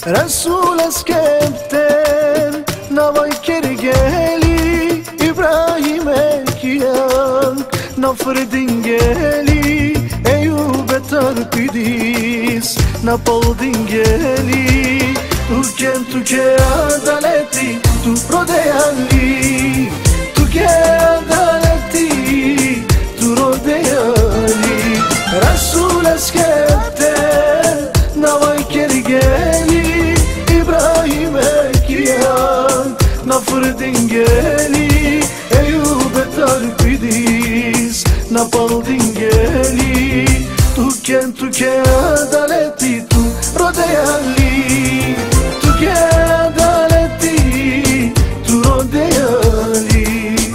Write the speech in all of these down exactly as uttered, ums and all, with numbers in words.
Resul eskepten navay kergeli İbrahim ekiyan nafırdin geli Eyüp tarpidis napaldin geli Tuken tuke adaleti tu rodeyali Tuke adaleti tu rodeyali Resul eskepten navay kergeli İbrahim ekiyan nafırdin geli Eyüp tarpidis napaldin geli Tuken tuke adaleti tu rodeyali Tuke adaleti tu rodeyali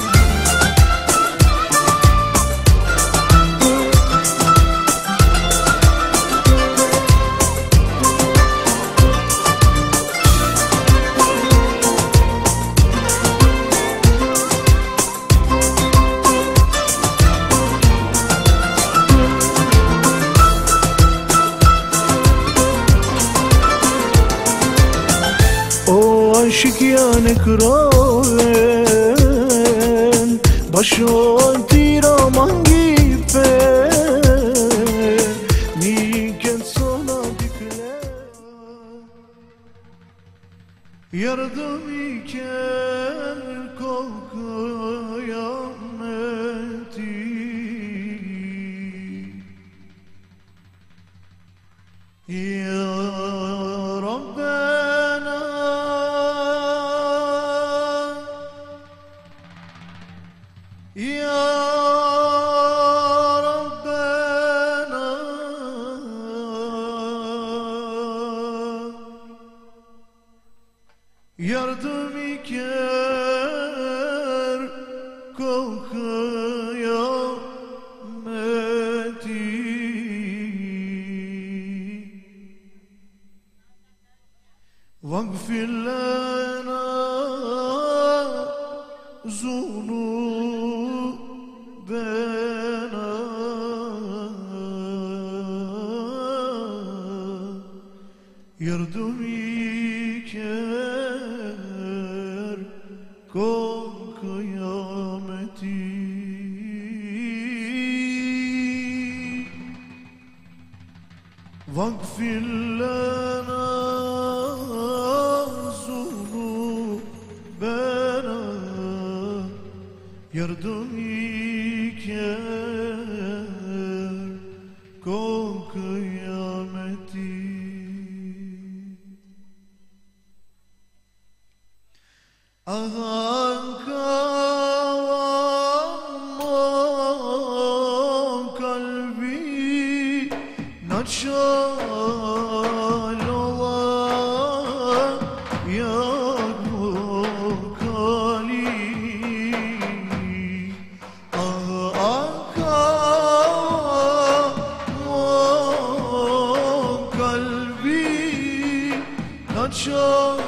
Aşık yanık roven Başon tiraman gibi Niken sona dikle Yardım iken kol kıyameti Ya Rabbena Ya Rabbena yardım iker kol kıyameti Vagfir lana zunubena yardım iker kol kıyameti Vagfir lana zunubena yardım iker kol kıyameti Ahan kavam kalbi naçal olan yağmur kali Ahan kavam kalbi naçal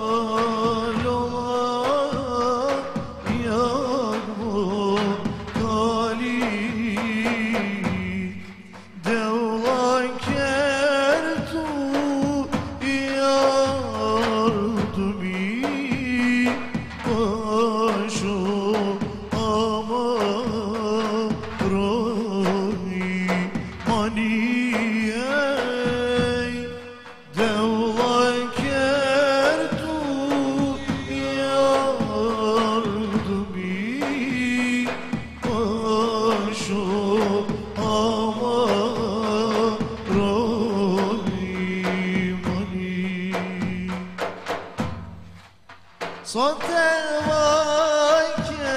Sote vay ke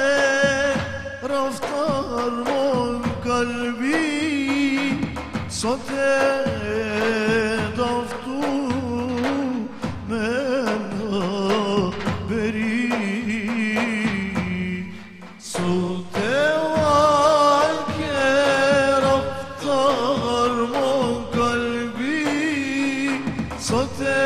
raftar mon kalbi Sote daftu men haberi Sote vay ke raftar mon kalbi Sote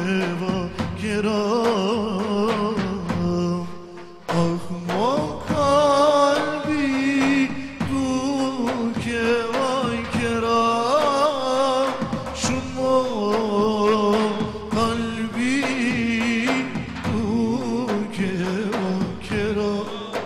va keram Ahma kalbi tu ke va keram Şumo kalbi tu ke va keram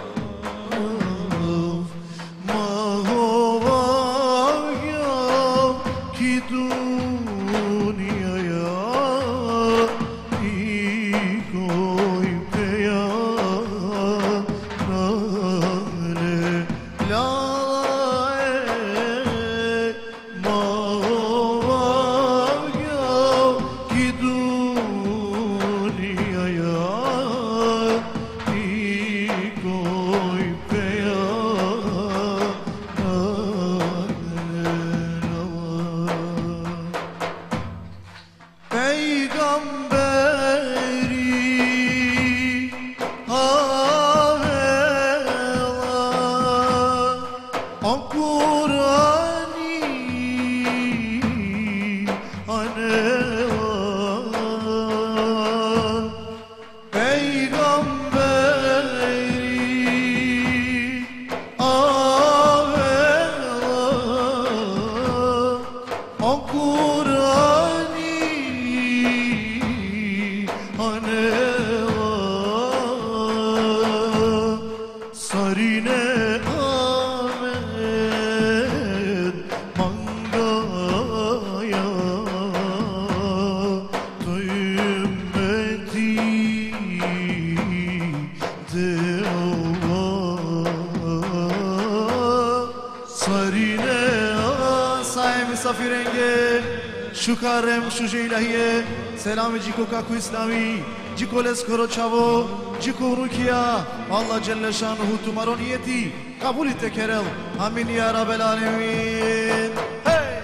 Şukarem şuje ilahiye selamı ciko kaku İslami ciko leskoro çavo ciko rukiya Allah Celle Şanuhu tumaro niyeti kabul et tekerel amin ya Rabbel alemin hey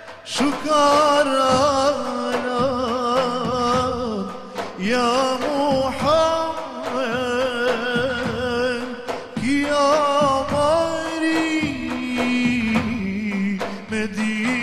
şukarana ya Muhammed ya mari Medine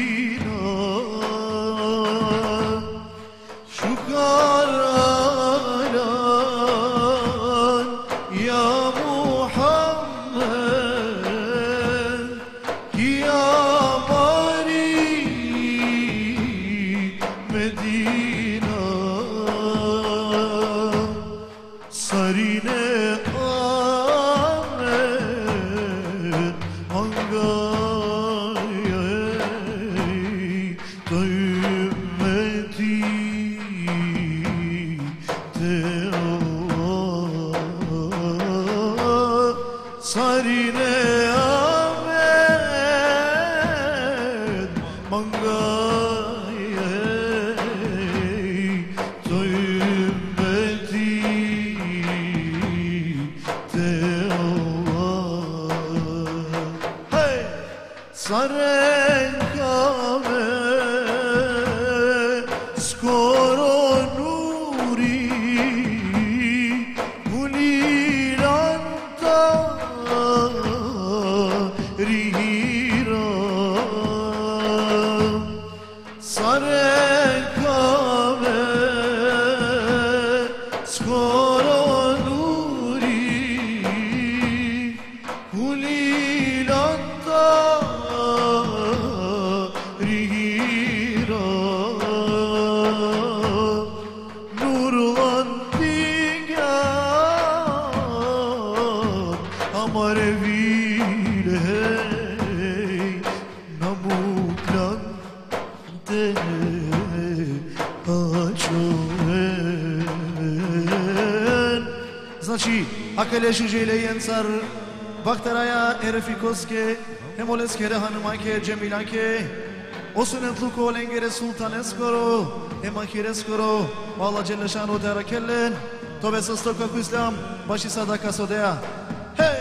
Akele şujele yensar Baktaraya erefikoske Hemoleskere hanımayke cemilanke Osunetluko lengere sultaneskoro Emakireskoro Valla Celle Şanu terakellen Tobe sastoka ku İslam Başı sadaka sodea Hey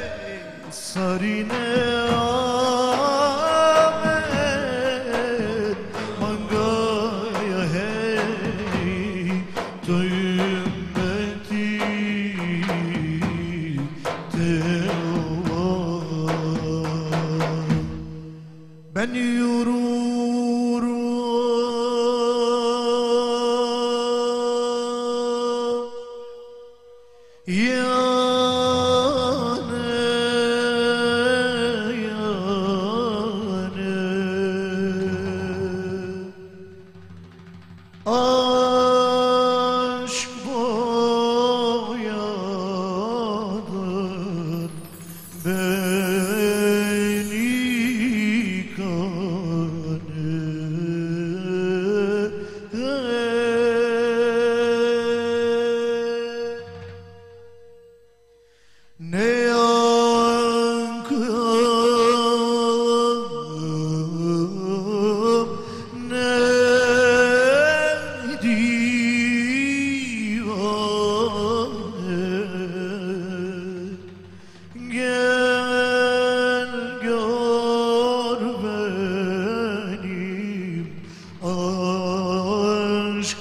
Sarine Ahmet Mangaya hey Tümmeti Ben yürürüm Yâne yâne aşk boyadır beni kâne. Ne yankım ne divane, gel gör benim aşk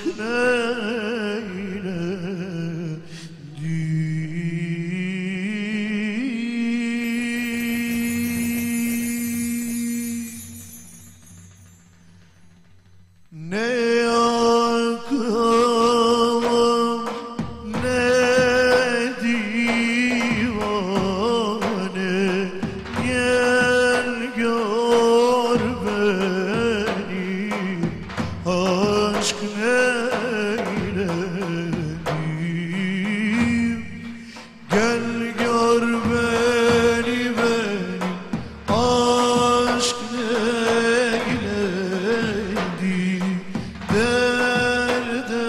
neyledi. Ne yankım ne divane, gel gör benim aşk neyledim. Gel gör beni benim aşk neyledi. Derde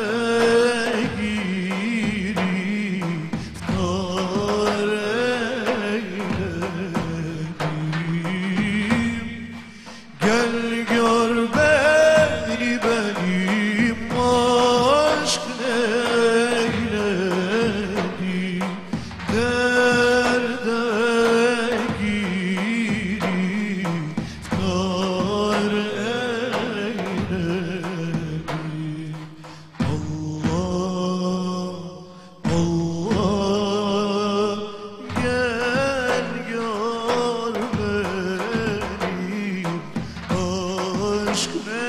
giriftar eyledim. Gel gör beni benim aşk neyledi. Derde giriftar eyledim. Allah, Allah, gel gör benim aşk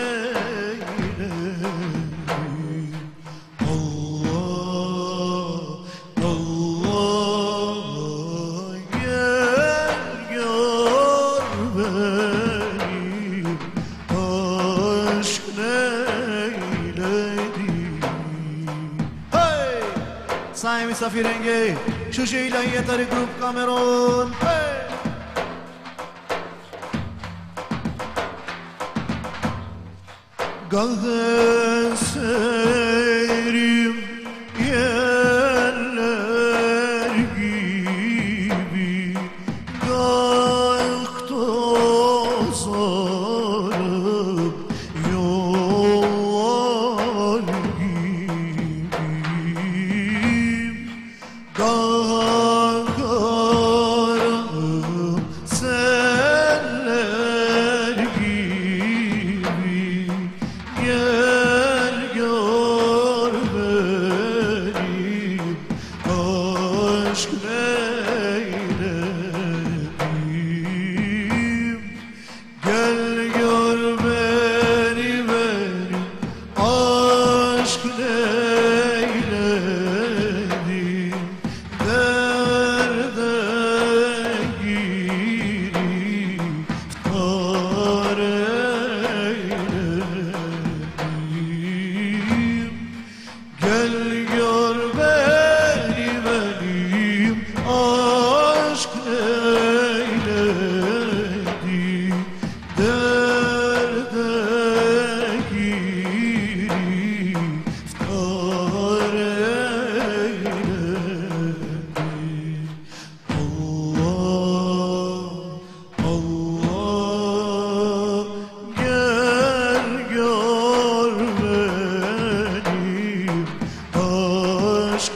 neyledim. Allah, Allah, gel gör benim aşk neyledim. Hey! Sayın misafir rengi, şu şeyle yeter grup Cameron. Hey! Gazzerim yerler gibi, gayk tozarıp yollar gibiyim. Kalkarım seller gibi, gel gör benim aşk neyledim. Gel gör beni benim aşk neyledim. Derde giriftar eyledim. Gel gör beni benim aşk neyledi. Derde giriftar eyledim. Allah, Allah, gel gör benim aşk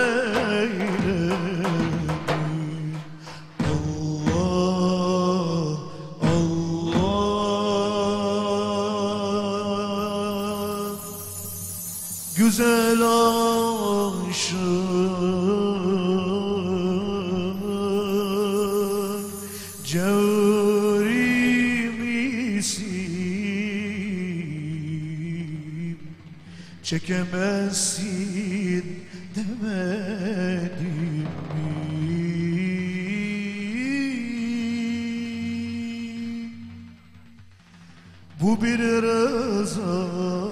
neyledim. Allah, Allah, güzel aşığın cevri misin, çekemezsin demedim. bu bir rıza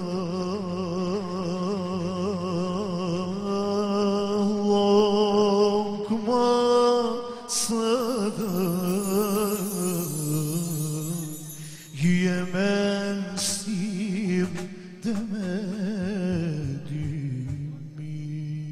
lokmasıdır, yiyemezsin demedim mi?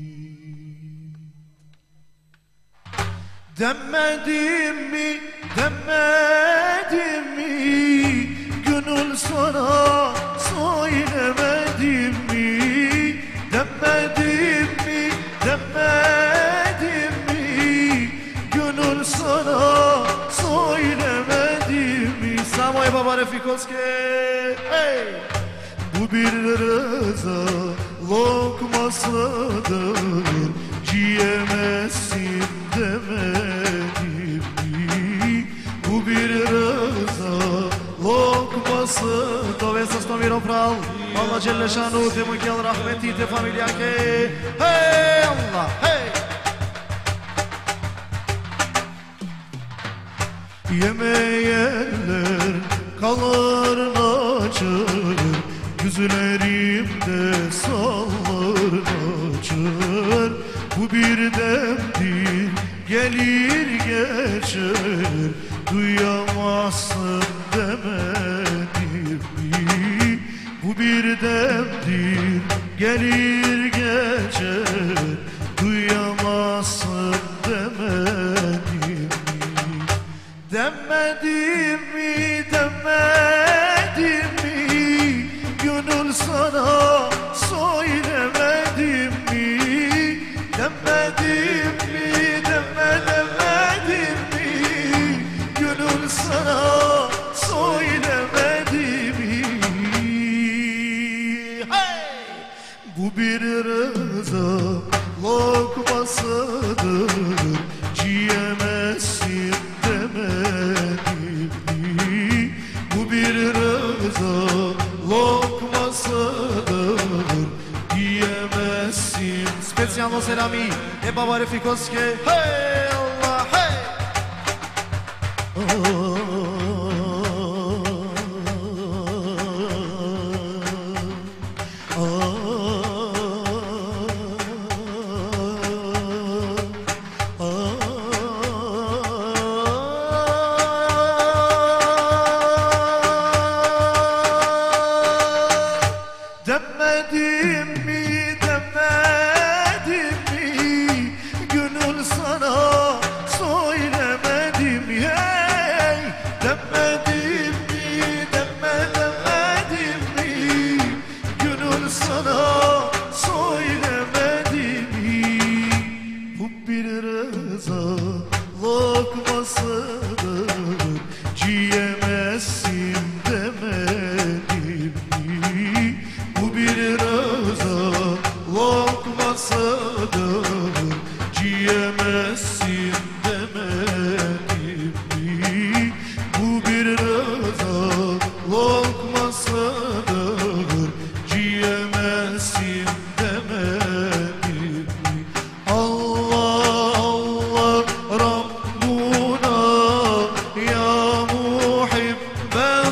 Demedim mi, demedim mi? Gönül sana söylemedim mi? Demedim mi, demedim mi? Gönül sana söylemedim mi? Samoy Baba Refikoski, hey! Bu bir rıza lokmasıdır, yiyemezsin demedim mi? Bu bir rıza lokması. Dove să stăm viropral Allah Celle Şanu te mâncel rahmeti te familia ke. Hey Allah, hey! Yemeyenler kalır açır, yüzlerimde sallar açır. Bu bir demdir, gelir geçer, duyamazsın demedim mi? Bu bir demdir, gelir geçer, duyamazsın demedim mi? Demedim mi, demedim mi? Gönül sana söylemedim mi? Demedim mi, demedim mi? Gönül sana söylemedim mi? Hey! Bu bir rıza lokmasıdır, yiyemezsin demedim mi? Bu bir rıza lokmasıdır, yiyemezsin. Specijalno selami e Baba Refikoski, hey Allah, hey! Demedim mi, demedim mi? Gönül sana söylemedim mi? Hey! Demedim mi, demedim mi? Gönül sana söylemedim mi? Bu bir rıza lokmasıdır, yiyemezsin demedim mi? Bu bir rıza lokmasıdır, yiyemezsin demedim mi? Bu bir rıza lokmasıdır, yiyemezsin demedim mi? Allah Allah Rabbuna ya muhibben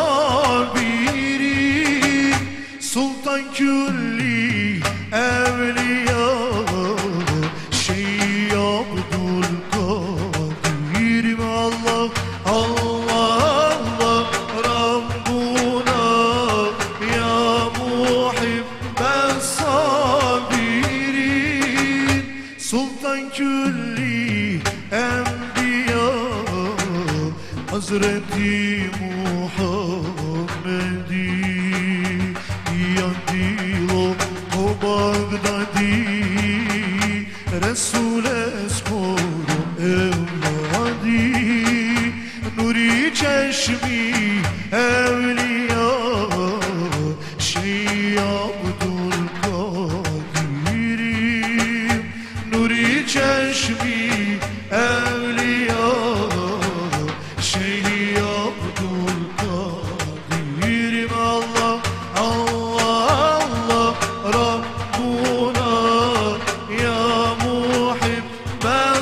sabirin, Sultan külli evliya Şeyh Abdülkadir'im. Allah Allah Allah Rabbuna ya muhibben sabirin, Sultan külli enbiya Hazreti Muhammed'i Yandilo o Bagdadi, Resul eskoro evladi, Nuri çeşmi evliya Şeyh Abdülkadir'im. Nuri çeşmi evliya Şeyh Abdülkadir'im. Allah Allah Allah Rabbuna ya muhibben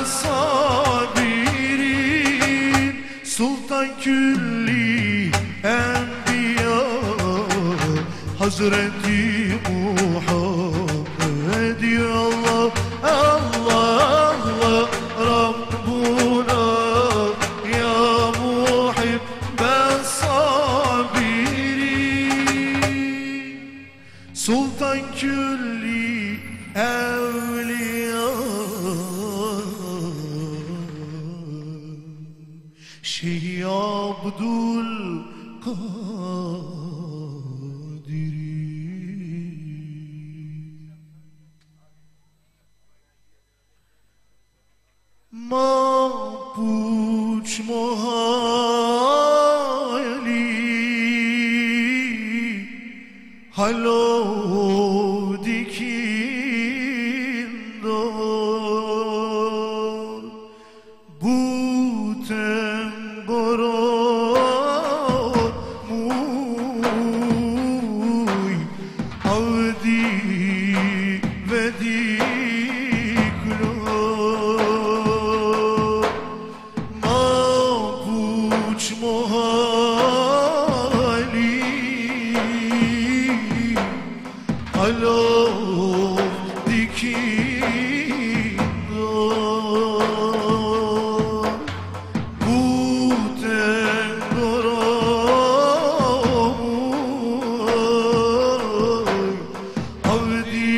sabirin, Sultan külli enbiya Hazreti Muhammed ya Allah Allah Allah Rabbuna ya muhibben sabirin Sultan külli evliya Şeyh Abdul Kadiri Mapuç mohali Halo dikin dor Buten goron muy Avdi vediklo Mapuç mohali Alo dikin dor Buten goroy Avdi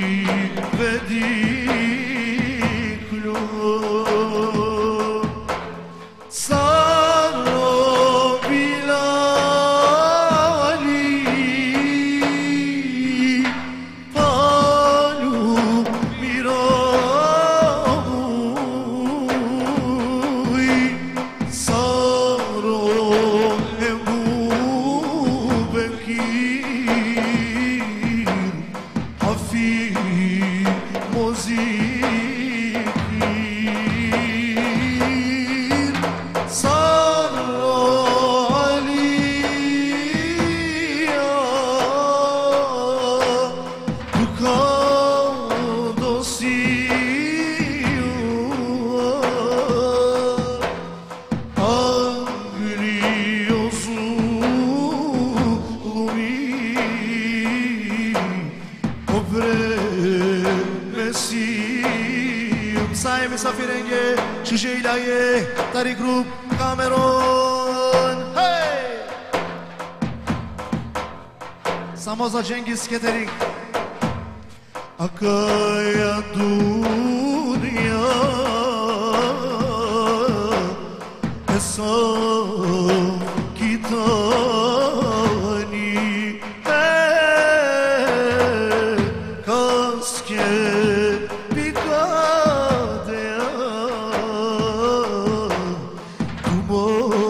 vediklo Saro Bilali Palu Miraoui Saro Ebu Bekir Hafif Mozikir Saro Aliya Tukadosiyu Agriyozumi Obremesiyum Say misafirenge Şişe ilahi Tari Group Cameron Hey Samoza Cengiz Catering Akaya dünya Hesap kitani Hey Kaske Bikadeya Tumo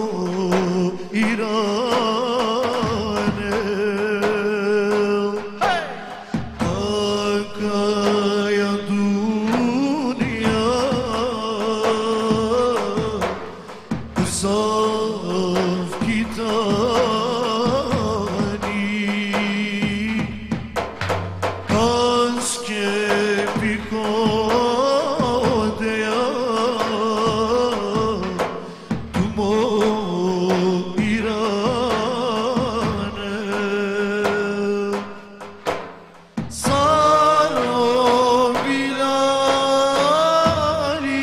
İrane Hey Akaya dünya Saf kitani Kaske Bikadeya Tumo İrane Saro Bilali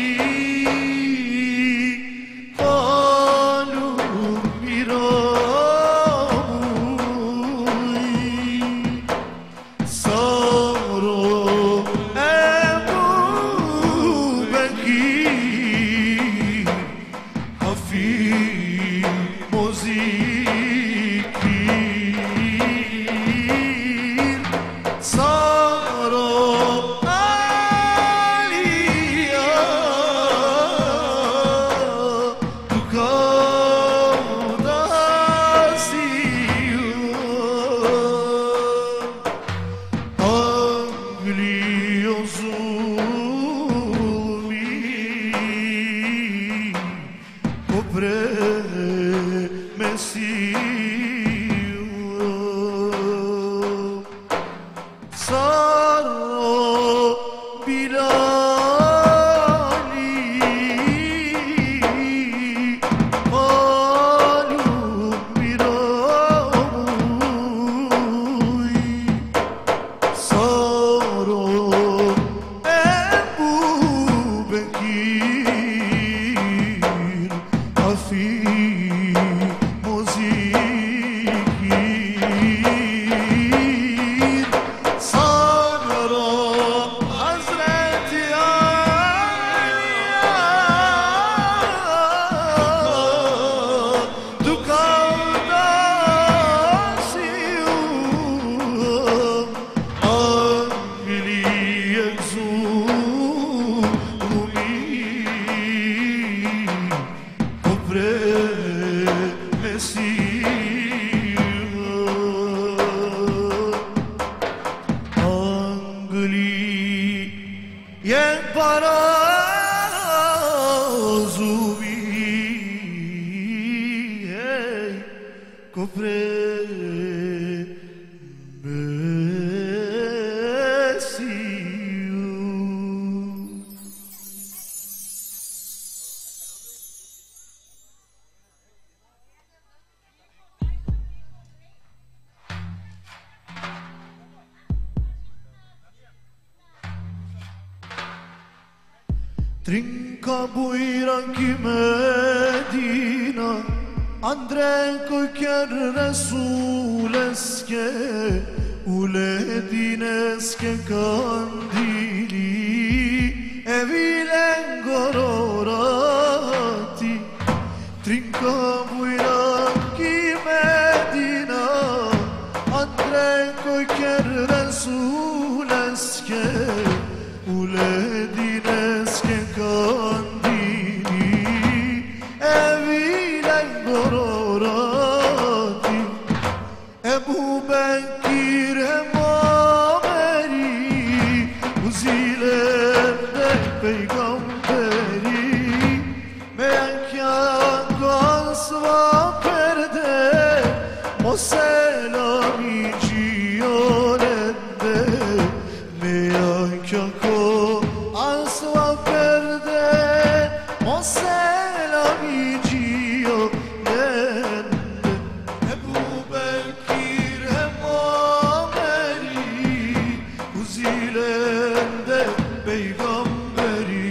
Palu Miraoui Saro Ebu Bekir Hafif Mozikir Saro Aliya Tukadasiyu Agriyozumi Obremesiyum Saro Bilali Palu Miraoui Trinca buiranchi Medina, Andrenko chiar Resuleske, Uledineske candili, Evilen gororati. Trinca buiranchi Medina, Andrenko chiar Resuleske, Uledineske candili, evilen gororati. Ebu Bekir Emameri, Uzilerde peygamberi, Meyankan kasva perde, O selami ciyolende, Meyankan asva perde, O selamicio lende. Ebu Bekir Emameri, Uzilende peygamberi,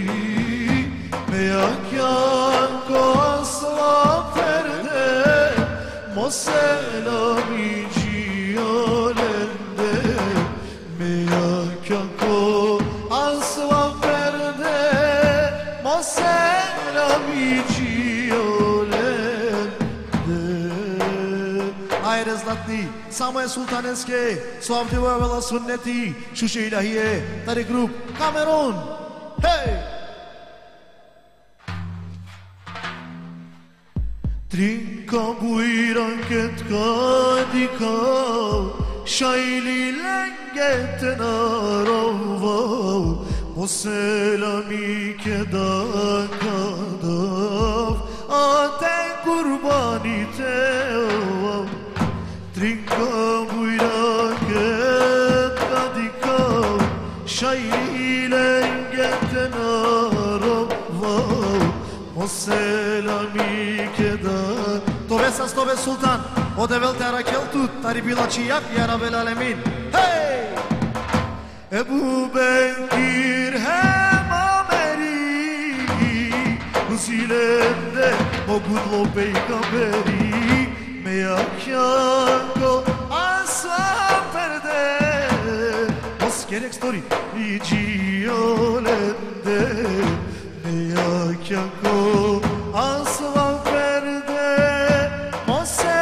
Meyakyan asva perde, O selamicio lende. Meyakyan asva perde, Mo selamicio lende. Hayır zlatni, Samuel Sultaneske, Suavdi ve vela sünneti, Şuşe ilahiye, Tari grup, Kamerun. Hey! Trinca buiran ket kadikau, Şaili lengetten aravau, O selami keda kadav, Aten kurbani tevav. Trinca buiran ket kadikau, Şaili lengetten aravau, O selami keda. Tovesas tove sultan, O develte arakeltut, Tari bilaci yak ya Rabbel alemin. Hey! Ebu Bekir Emameri, Uzilende o gudlo peygamberi, Meyakyanko asva perde, Os gerek story iciyolende, Meyakyanko asva perde, O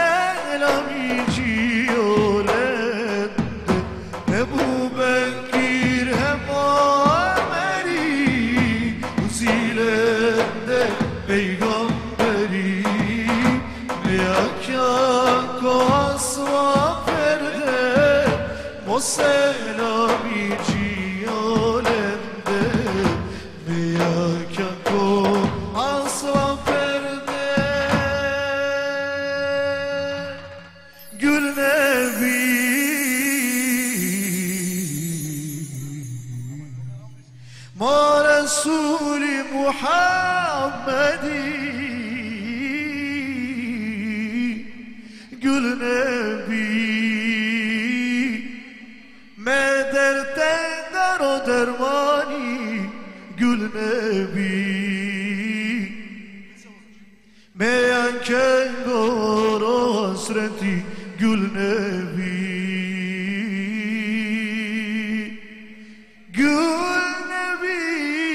selamiciyolende. Ebu Bekir Emameri, Uzilende peygamberi, Meyakyanko asva perde, O selamiciyolende. Meyakyanko asva perde, Gül Nebi Ma Resulü Muhammedi, Gül Nebi Mederten o dermani Gül Nebi Meyan kengoro hasreti Gül Nebi Gül Nebi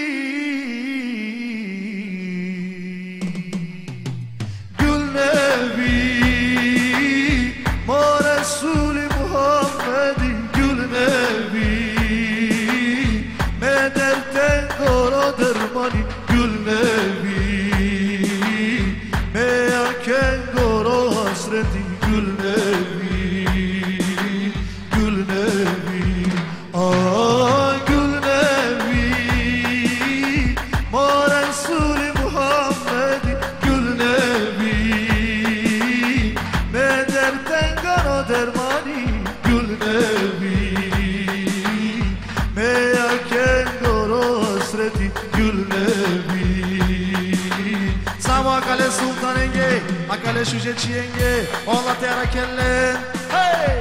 Gül Nebi Ma Resul-i Muhammedi Gül Nebi Me derten kara dermani Gül Nebi Me yaken kara hasreti Gül Nebi Gül Nebi Ah Gül Nebi Ma Resul-i Muhammedi Gül Nebi Me derten kara dermani Gül Nebi Me yaken kara hasreti Gül Nebi Samo akale sultan enge Akale şuje çiyenge Ola tera kellen Hey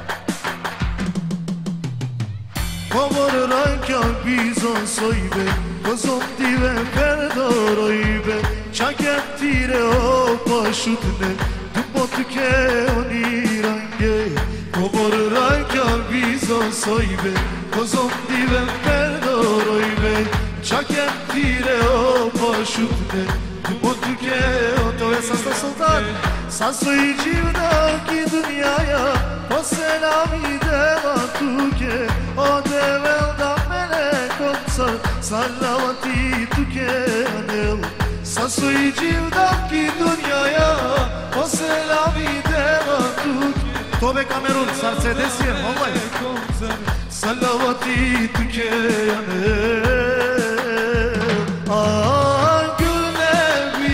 Komor ranka bizon soybe Kozom dive perdoroybe Çakem tire o paşutne Tumbotuke onirange Komor ranka bizon soybe Kozom dive perdoroybe Çakem tire o paşutne Tumbotuke o to je sasta sultan Sasoji divdaki dünyaya O selami deva tuke O develda melek olsa Sallavati tuke anel Sasoji divdaki dünyaya O selami deva tuke Tobe Kamerun sarse desir vallahi Sallavati tuke anel Ah Gül Nebi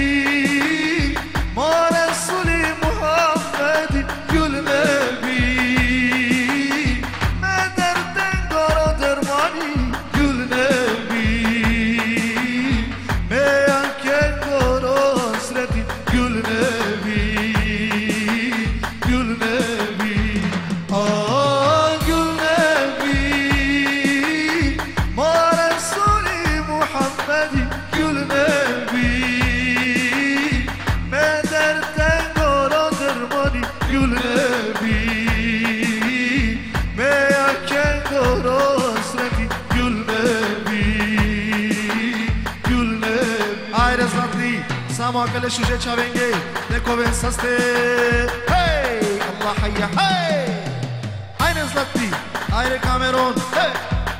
Ma Resul-i Muhammedi Gül Nebi Me derten kara dermani Gül Nebi Me yanken kara hasreti Gül Nebi Gül Nebi Ah Gül Nebi Ma Resul-i Muhammedi Gül Nebi Me derten kara dermani Gül Nebi Me yaken kara hasreti Gül Nebi Gül Nebi Ayre zlatli Samo akale şuje çavenge Nekoven saste Hey Allah hayya hey Ayre zlatli Ayre Kamerun Hey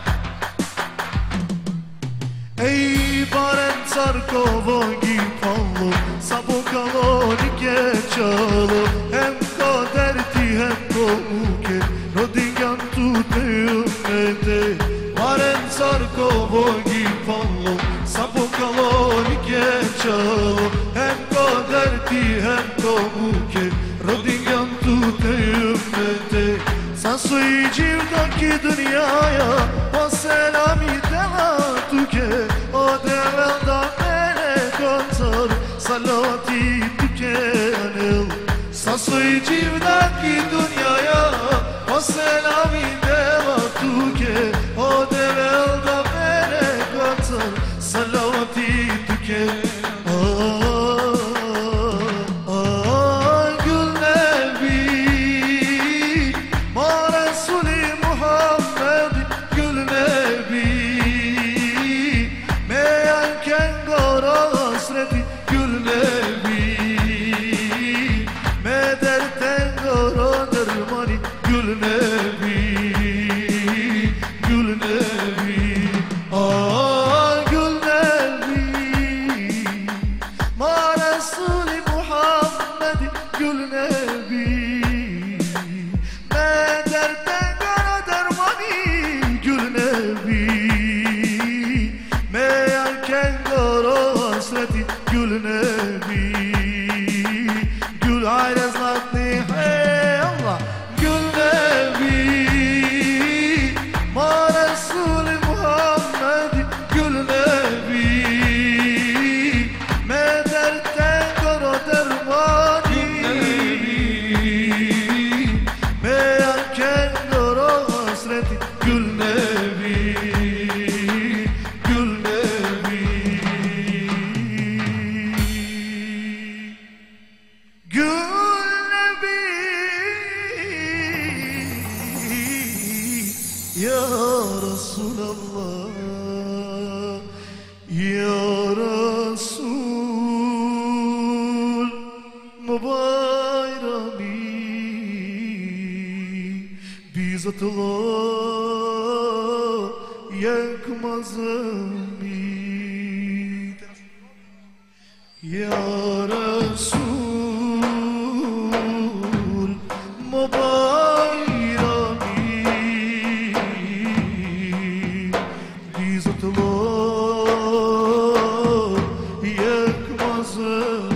Ey baren sarkovo gipallo Sabokalo nike çalo Hem kaderti hem komuke Rodingan tute ümmete Baren sarkovo gipallo Sabokalo nike çalo Hem kaderti hem komuke Rodingan tute ümmete Sasoji divdaki dünyaya O selami deva tuke O develda melek olsa Salati tuke anel Sasoji divdaki dünyaya O selami deva tuke O develda melek olsa Salati tuke Ah Ah Gül Nebi Ma Resul-i Muhammed Gül Nebi Me yanken kara hasreti Gül Nebi Me derten Resulallah, Ya Resul Mubayrami bizatullah yakmazami Ya Resul Mubayrami bizatullah yakmazami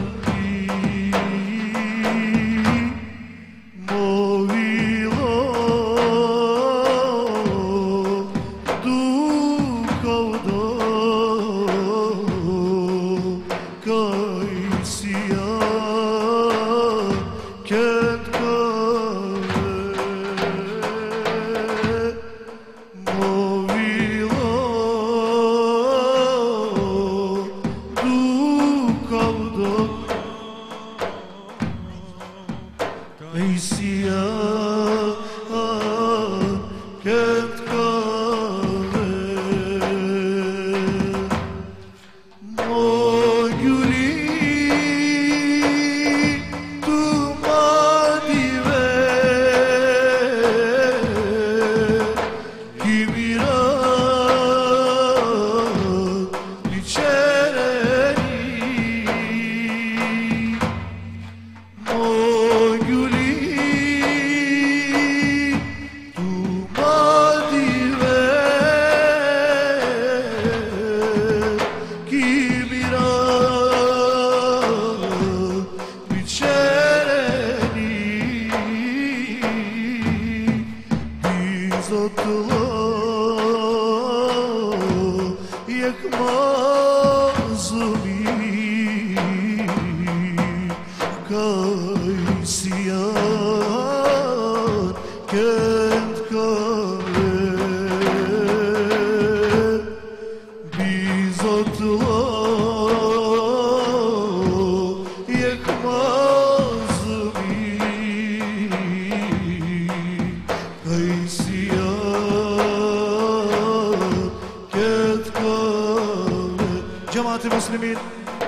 Cemaat-i Müslümin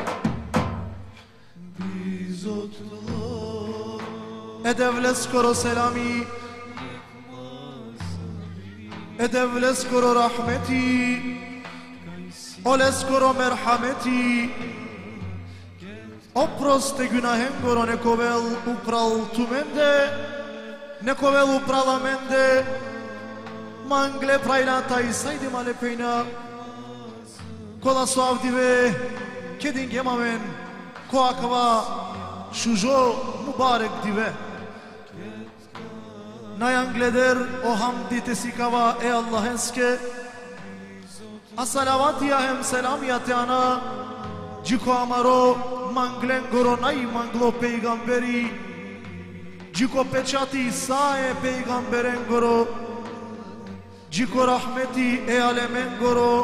Edevle skoro selami Edevle skoro rahmeti Ole skoro merhameti Oproste günahengoro nekovel upral tumende Nekovel upralamende Mangle prailata isaydi malepeyna Kola suavdive kedin gemamen Koakava şujo mübarek dive Nayangleder o hamdi tesikava ey Allah enske Asalavat ya hem selam yatyana Ciko amaro manglen goronay manglo peygamberi Ciko peçati isae peygamberen goro Ciko rahmeti ey alemen goro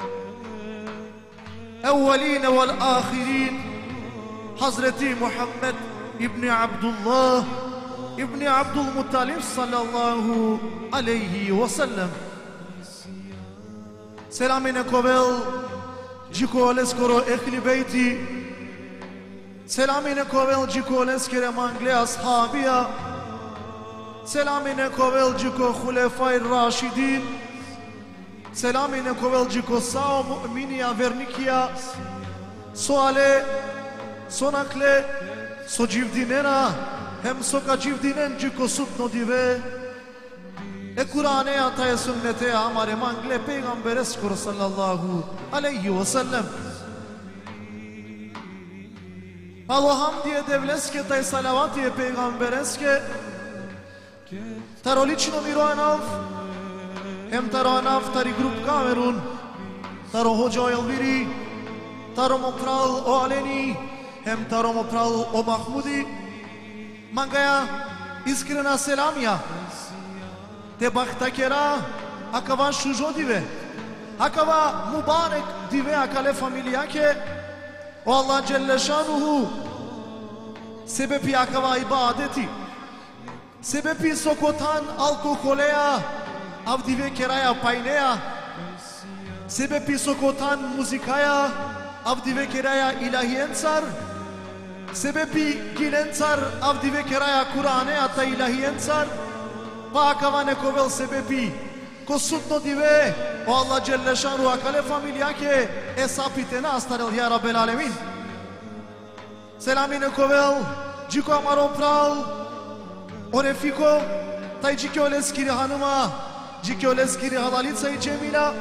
Evveline vel ahirin Hazreti Muhammed İbni Abdullah İbni Abdülmuttalib sallallahu aleyhi ve sellem Selamine kovel Ciko leskoro ehli beyti Selamine kovel Ciko leskere mangle ashabiya Selamine kovel Ciko hulefay raşidin Selamine kovel Ciko sao mu'miniya vernikiya Soale Sonakle So civdinena Hem soka civdinen Ciko sutno dive E Kur'an'e ataya sünnete amare mangle peygamber eskor sallallahu aleyhi ve sellem Allah'ım diye devleske tay salavatiye peygamber eske Tarolično miro anav Hem taro anav tari grup kamerun Taro hoca Elviri Taro mopral o Aleni Hem taro mopral o Mahmudi Mangaya iskrena selamya Te baktakera Akava şujo dive Akava mübarek dive akale familyake O Allah Celle Şanuhu Sebebi akava ibadeti Sebebi sokotan alkokoleya avdive keraya paineya sebe pisokotan muzikaya avdive keraya ilahiyentsar sebebi gilentsar avdive keraya Kur'ane ata ilahiyentsar pakavane kovel sebebi kosutno dive o Allah Celle Şanru akale familya ke esapitena astarel ya Rabbel Alemin selamine kovel ciko amaron pral orefiko taj ciko leskiri hanıma ciko leskiri halalitsa cemila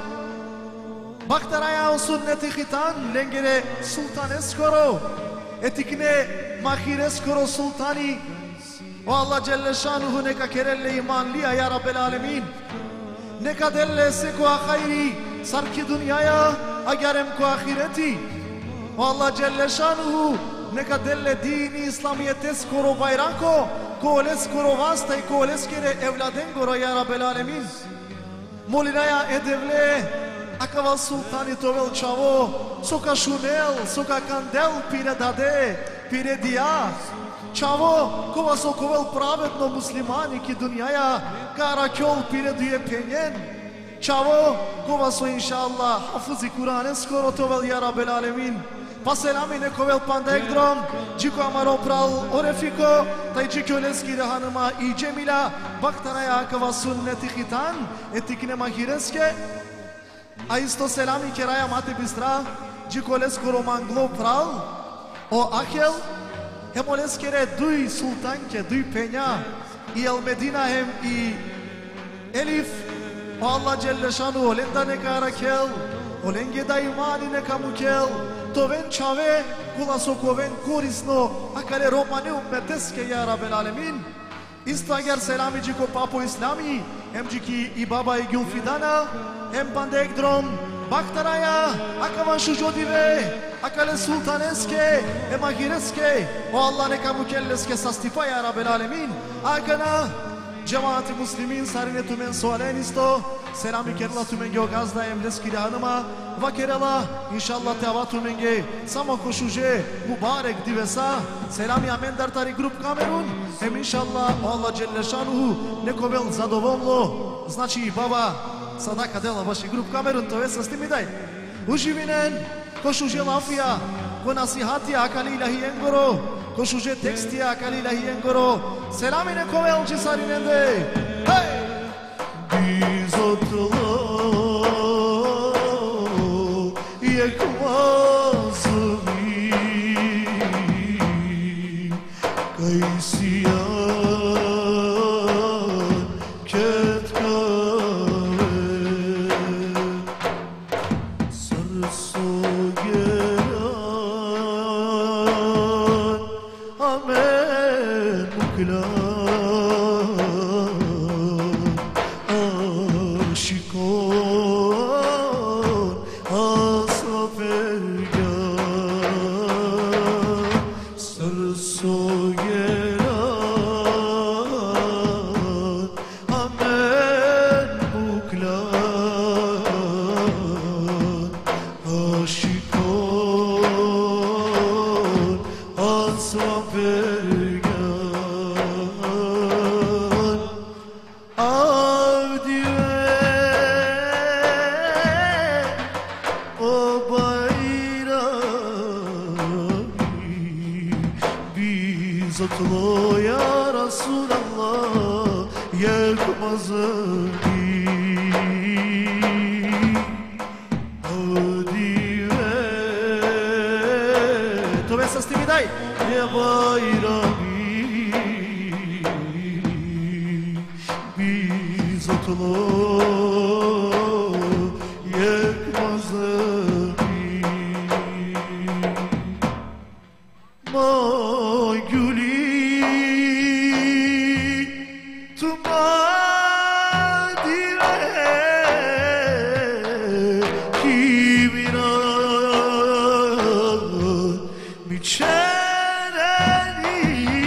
baktaraya o sünneti khitan lengere sultan eskoro etikne mahir eskoro sultani o Allah Celle Şanuhu neka kerelle imanliya ya Rabbel Alemin neka delle seko ahayri sarki dünyaya agarem ko ahireti o Allah Celle Şanuhu neka delle dini İslamiyetes koro bayranko koles koro vastay koles kere evladen goro ya Rabbel Alemin molinaya edevle akaval sultani tovel çavo soka şunel soka kandel pire dade pire dia çavo kova sokovel pravedno muslimani ki dünyaya kara kyol pire duye penyen çavo kova so inşallah hafızı Kur'an'e skoro tovel ya Rabbel Alemin pa selamine kovel pandegdrom ciko amaro pral orefiko taj ciko leskire hanıma i cemila baktanaya akava sünneti khitan etikne mahireske a isto selami keraya mate bistra ciko leskoro manglo pral o akel hemoles kere duy sultan ke duy penja i el Medina hem i Elif o Allah Celle Şanu olenda ne kara kel olenge da imani ne kamukel toven çave kula sokoven korisno akale romane ummeteske ya Rabbel Alemin istager selami ciko papo islami hem ciki i baba i gülfidana hem pandegdrom baktaraya akavan şujodive akale sultaneske hem ahireske o Allah neka mukelleske sastifa ya Rabbel Alemin akana cemaati muslimin sarine tümen sualen isto selami kerala tümenge o gazda emleskiri hanıma va kerala inşallah teva tümenge sama koşuje mübarek divesa selami amen dartari grup Kamerun hem inşallah o Allah Celle Şanuhu nekovel zadovolno znači baba sadaka dela vaši grup Kamerun to je sastimi daj uživinen koşuje lafija ko nasihatija akali ilahiyen goro koşuje tekstija akali ilahiyen goro selamine kovel cesarinende hey biz otla yekmazı kaysiya Zotlo ya Resulallah yekmazı Avdive to ves sastimi ye bayrami biz otlo yekmazı Moy gülü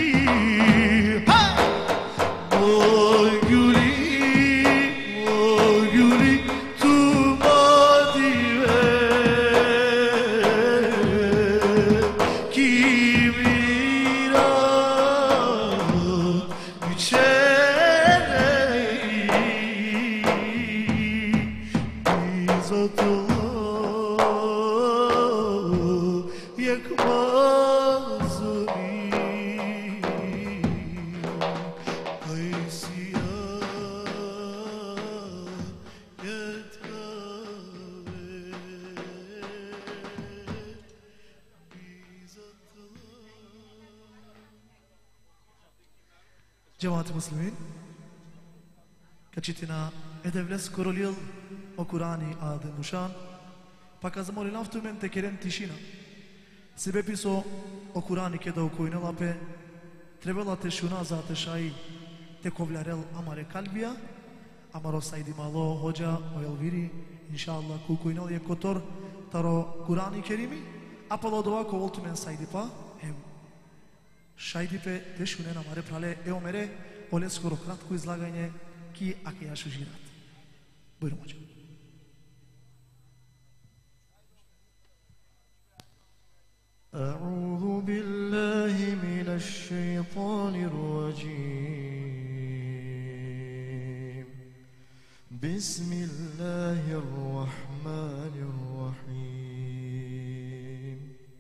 Oh bizatullah yekmazuni haysiya yetave bizatullah. Cemaat-i Müslümin, Качитина е да влез королил о Курани аде мушан, па ка замоли нафтумен те керен тишина. Себе писо о Курани ке да укојнела пе, требала те шуна за те шаи, те ковлярел амаре калбија, амаро сайди мало ходжа о елвири, иншалла ку укојнел е котор, таро Курани керими, а пало дова ко волтумен сайди па, ем шајди пе те шунен амаре прале, е омере, оле скоро кратко излагање, ки аке ја шужират. Buyurun hocam. أعوذ بالله من الشيطان الرجيم. بسم الله الرحمن الرحيم.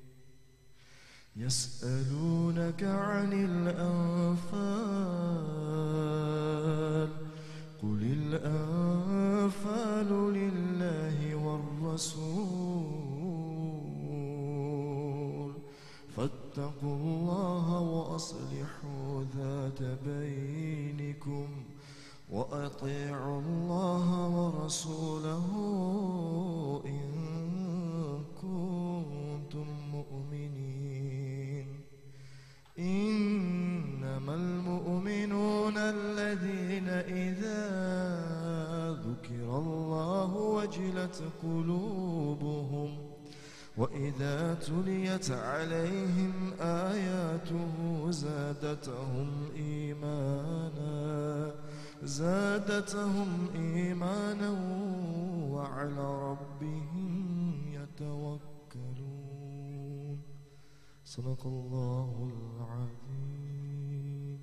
يسألونك عن الأنفال قل الأنفال لله والرسول فاتقوا الله وأصلحوا ذات بينكم وأطيعوا الله ورسوله إن كنتم مؤمنين. إنما المؤمنون الذين إذا ذكر الله وجلت قلوبهم وإذا تليت عليهم آياته زادتهم إيمانا زادتهم إيمانا وعلى ربهم يتوكلون. صدق الله العظيم.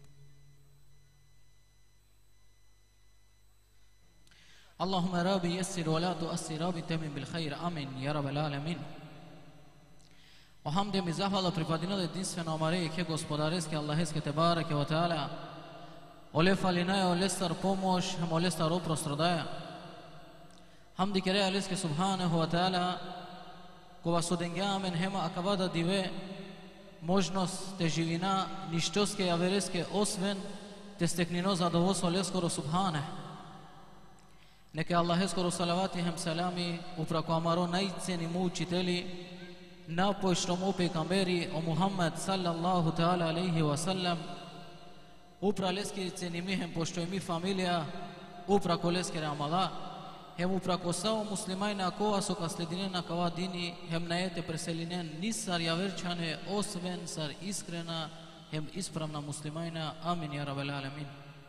اللهم ربي يسر ولا تؤسر ربي تمن بالخير آمين يا رب العالمين. وحمد mi zahvala pripadinat jedinstveno Marije gospodareske Allaheske te bareke ve taala. Ole falinaja, ole star pomoć, ole star oprostrdaja. Hamdi kere Allaheske subhanahu wa taala ko vas odengamen hema akavada dive možnost te živina ništoske javereske osven te steknino zadovoljstvo Allaheskoro subhane. Neke Allaheskoro salavati hem salami uprako amaro najcenimu učitelji napojštomu pejgamberi o Muhammed sallallahu ta'ala alaihi wa sallam upra leski cenimi hem pošto je mi familija uprako leske ramala hem uprako sao muslimajna kova su ka sledinena kava dini hem najete preselinen nisar javerčane osven sar iskrena hem ispravna muslimajna amin ya rabbal alamin.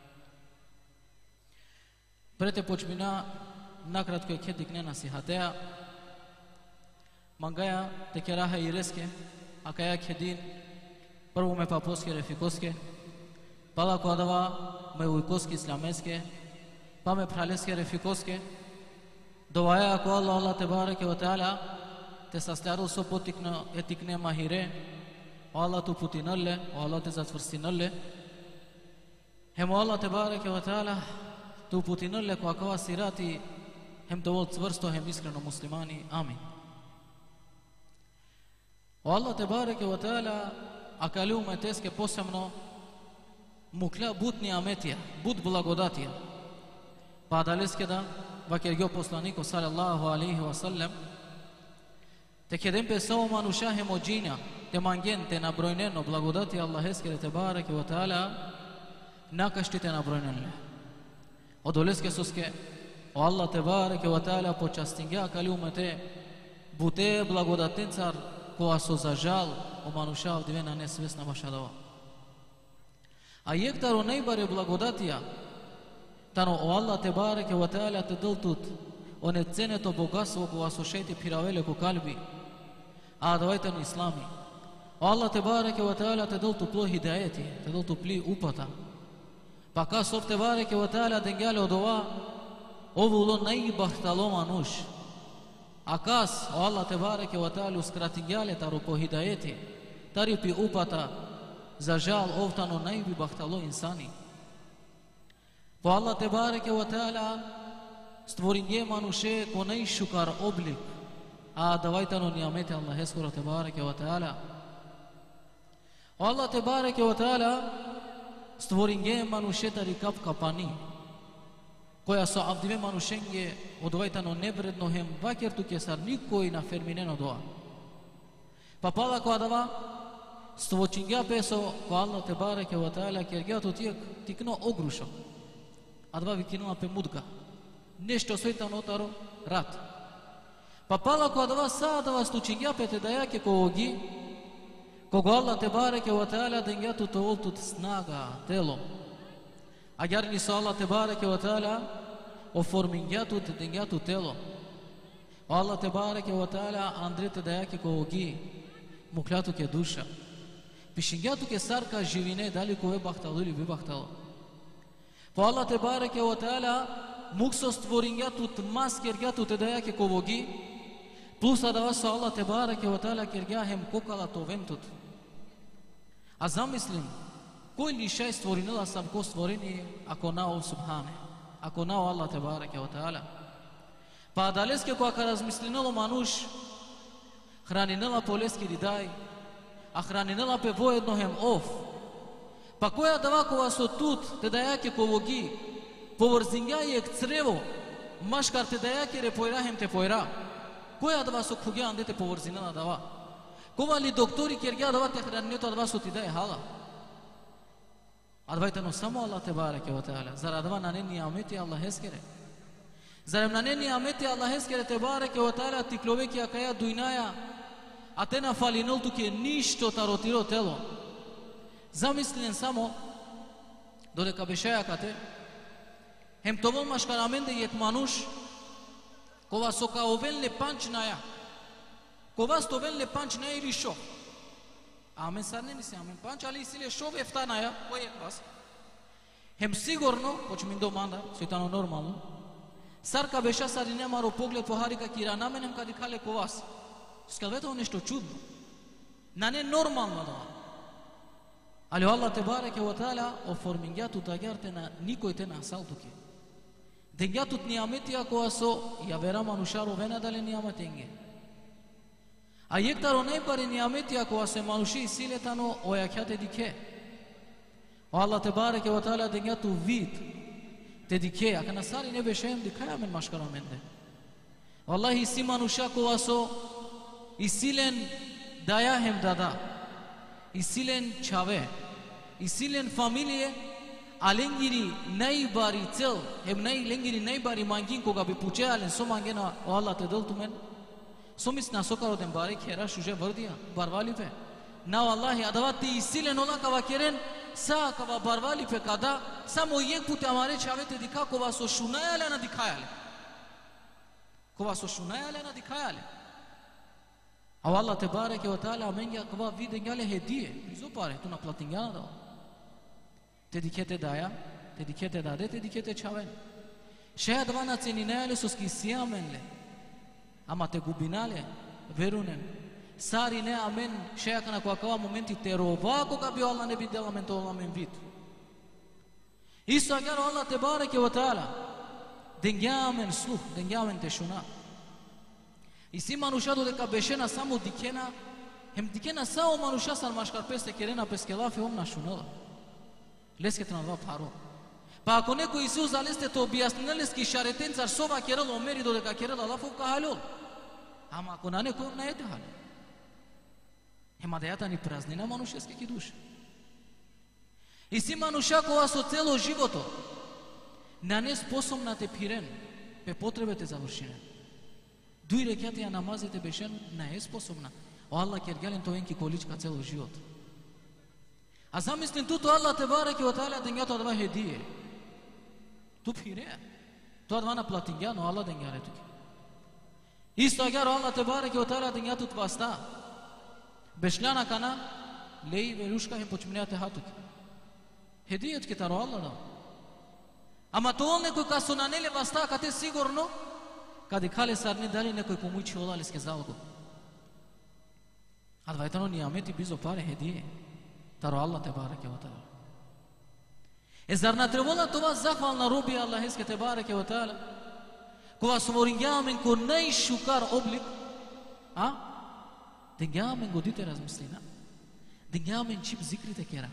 Prete počmina nakratko je kjedik ne nasihatea mangaja te keraha i reske akaja kjedin prvo me paposke refikoske pala kodava me ujkoski islameske pa me praleske refikoske dovaja ako Allah Allah te bareke ve taala te sastaru so potikno etikne mahire o Allah tu putinalle o Allah te zatvrstinalle hem Allah te bareke ve taala tu putinalle ko akava sirati hem to vol cvrsto hem iskreno muslimani amin. O Allah te bareke ve taala akali umeteske posebno mukla butni ametija but blagodatija pa daleske da vakjergio poslaniko sallallahu alaihi wa sallam te kedem pe sao manushahe mojina te mangen te nabrojneno blagodati Allaheske te bareke ve taala nakaštite nabrojnenle od oleske suske o Allah te bareke ve taala počastinga akali umete bute blagodatencar koja su za žal o manušav divena nesvesna vašadova. A jektaro najbare blagodatija tano o Allah te bareke ve taala te dltut one cene to bogatstvo koja su šeti piravele ku kalbi a davajte na islami. O Allah te bareke ve taala te dltu plo hidayeti te dltu pli upata pa ka sof te bareke ve taala dengale od ova ovo ulo najbahtalo manush. Akas, o Allah te bareke wa ta'ala uskratingjale taro po hidayeti, tari pi upata za žal ovtano najbi bahtalo insani. Po Allah te bareke wa ta'ala stvorinje manushe ko najshukar oblik, a davajtano nijamete Allah eskoro te bareke wa ta'ala. O Allah te bareke wa ta'ala stvorinje manushe tari kap kapani, koja so avdive manušenge odvajtano nebredno hem vakjertu kesar nikoj na fermineno doa. Pa pala ko adava stvočingja peso ko Allah te bareke wa ta'ala kjergja to tijek tikno ogrušo. Adava vikinula pe mudga. Nešto svojtano otaro rat. Pa pala ko adava sa adava stučingja pe te dajake ko ogi, kogo Allah te bareke wa ta'ala dengja tu to voltut snaga, telo. Agar niso Allah te bareke wa ta'ala o formingjatu te dengjatu telo. O Allah te bareke wa ta'ala andrete dajake ko ogi, muklatu ke duša. Pishingjatu ke sarka živine dali ko ve bahtalo ili vi bahtalo. Po Allah te bareke wa ta'ala mukso stvoringjatu te mas kergjatu te dajake ko ogi, plus adava so Allah te bareke wa ta'ala kergjahem kokala to ventut. A zamislim, koji lišaj stvorinila sam ko stvorini ako nao subhane, ako nao Allah te bareke wa ta'ala. Pa daleske ko aka razmislinilo manuš, hraninila po leski ridaj, a hraninila pe vojednohem of. Pa koja davakova so tut te dajake ko vogi, povrzingjajek crevo, maškar te dajake re pojrahem te pojra. Koja dava so kugja andete povrzinila dava. Kova li doktori kjergja dava te hraninito dava so ti daje hala. Advajtano samo Allah te bareke wa ta'ala. Zar adva nane nijameti Allah eskere? Zar nane nijameti Allah eskere te bareke wa ta'ala tikloveki akaja dujnaja, a te na falinol tuke ništo tarotiro telo. Zamislim samo, dole ka bešaja kate, hem tovo maškaramende jek manuš, kova so ka ovenle pančnaja, kova sto ovenle pančnaja ili šo. Amen sad ne nisi amen panč, ali isile šov eftanaja, koje vas. Hem sigurno, poč mi domanda, svjetano normalno, sarka beša sad i nemaro pogled po harika kira namenem kad ikale ko vas. Skalveto nešto čudno. Na ne normalno da. Ali Allah te bareke wa ta'ala o formingjatu tagjarte na nikoj te na saltuke. Dengjatut nijametija koja so, ja vera manušaro vena dale nijametenge. A jektaro najbari nijametija koja se manuši siletano o jakjate dike. O Allah te bareke wa ta'ala dengjatu vid te dike. Aka nasari nebe šejem dikaja men maškara mende. Wallahi si manuša koja so isilen dajahem dada, isilen čave, isilen familije, a lengiri najbari cel, hem naj, lengiri najbari mangin koga bi pučealen so mangena o Allah te deltu men. So misna sokaro den bari kera šuže vrdia, barvali pe. Na Wallahi adavati isilen ola kava keren, sa kava barvali pe kada, samo jek pute amare čavete dika kova so šunajale na dikajale. Kova so šunajale na dikajale. A Allah te bareke wa ta'ala menja kova videngale hedije, izo pare, tu na platingana dao. Te dikete daja, te dikete dade, te dikete čaven. Šeja dvana ceninajale so skisija menle, ama te gubinale, verunen. Sari ne amen, šeja kana kwa kawa momenti te rova koga bi Allah ne bi dela men to Allah men vid. Isto agar Allah te bareke wa ta'ala, dengjamen sluh, dengjamen te šuna. I si manušado deka bešena samo dikena, hem dikena samo manuša san maškar peste kerena peskelafe om na šunela. Leskete na dva paro. Pa ako neko Isus zaleste to objasneleski šaretencar sova kerelo omeri do deka kerela lafov ka halol. Ama ako na neko na jete halol. Hema dejata ni praznina manušeske ki duše. I si manuša kova so celo životo na ne sposobna te piren pe potrebe te završine. Duj rekiate ja namazete bešen na je sposobna. O Allah kergelen to enki količka celo život. A zamislim tuto Allah te bareke wa ta'ala dengato adva hedije. Tu pire. To adva na platingjano Allah dengare tuki. Isto agar Allah te bareke wa ta'ala dengato tvasta. Bešljana kana lej veruška hem počminjate hatuki. Hedijet ki taro Allah dao. Ама тоа некој ка со нанеле власта, ка те сигурно, каде кале сарни дали некој помујчи олали ске залго. А двајтано нијамети бизо паре хедие, таро Аллах те бареке ва таала. Е зар не требала това захвална роби Аллах те бареке ва таала? Кога суморингјамен ко најшукар облик, а? Денгјамен годите размислина. Денгјамен чип зикрите кера.